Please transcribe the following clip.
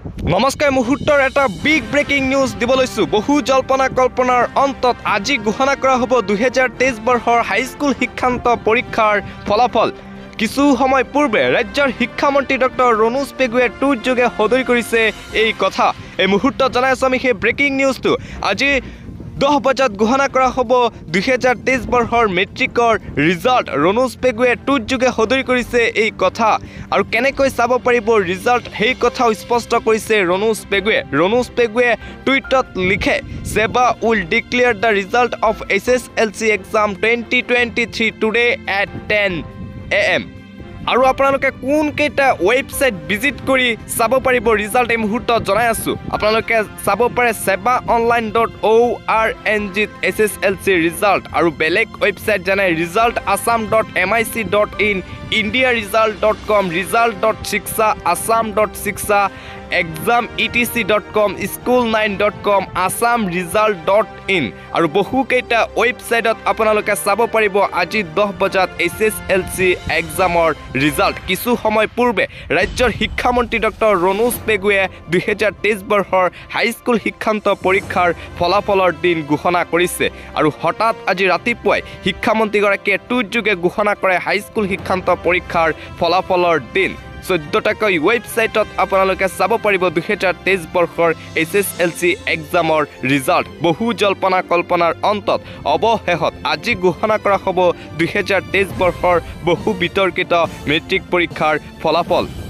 নমস্কাৰ মুহূৰ্তৰ এটা বিগ ব্ৰেকিং নিউজ দিব লৈছো বহু জল্পনা কল্পনাৰ অন্তত আজি ঘোষণা কৰা হ'ব 2023 বৰ্ষৰ হাইস্কুল শিক্ষান্ত পৰীক্ষাৰ ফলাফল কিছু সময় পূৰ্বে ৰাজ্যৰ শিক্ষামন্ত্ৰী ডক্টৰ ৰণোজ পেগুৱে টুইট যোগে সদৰি কৰিছে এই কথা এই মুহূৰ্তত জনাইছো আমি সেই ব্ৰেকিং নিউজটো আজি 10 বজাত ঘোষণা কৰা হ'ব 2023 বৰ্ষৰ মেট্ৰিকৰ ৰিজাল্ট ৰণোজ পেগুৱে টুইট যোগে সদৰি কৰিছে এই কথা আৰু কেনেকৈ চাব পাৰিব ৰিজাল্ট সেই কথাও স্পষ্ট কৰিছে ৰণোজ পেগুৱে টুইটত লিখে SEBA will declare the result of HSLC exam 2023 today at 10 AM আৰু আপোনালোকে কোন কেইটা ওয়েবসাইট ভিজিট কৰি চাব পাৰিব ৰিজাল্ট এই মুহূৰ্তত জনাই আছো আপোনালোকে চাব পাৰে sebaonline.org SSLC ৰিজাল্ট আৰু বেলেগ ওয়েবসাইট জানাই result.assam.mic.in indiaresult.com result.shiksha assam.shiksha exam.etc.com school9.com assamresult.in আৰু বহু কেইটা ওয়েবসাইটত আপোনালোকে চাব পাৰিব আজি 10 বজাত HSLC এক্সামৰ ৰিজাল্ট কিছু সময় পূৰ্বে ৰাজ্যৰ শিক্ষামন্ত্ৰী ডক্টৰ ৰণোজ পেগুৱে 2023 বৰ্ষৰ হাইস্কুল শিক্ষান্ত পৰীক্ষাৰ ফলাফলৰ দিন ঘোষণা কৰিছে আৰু হঠাৎ আজি ৰাতিপুৱাই শিক্ষামন্ত্ৰীগৰাকীয়ে টুইট যোগে ঘোষণা কৰে হাইস্কুল শিক্ষান্ত পৰীক্ষাৰ ফলাফলৰ দিন 14টাকৈ ওয়েবসাইটত আপোনালোকে চাব পাৰিব 2023 বৰ্ষৰ HSLC এক্সামৰ ৰিজাল্ট বহু জল্পনা কল্পনাৰ অন্তত অৱশেষত আজি ঘোষণা কৰা হ'ব 2023 বৰ্ষৰ বহু বিতৰ্কিত মেট্ৰিক পৰীক্ষাৰ ফলাফল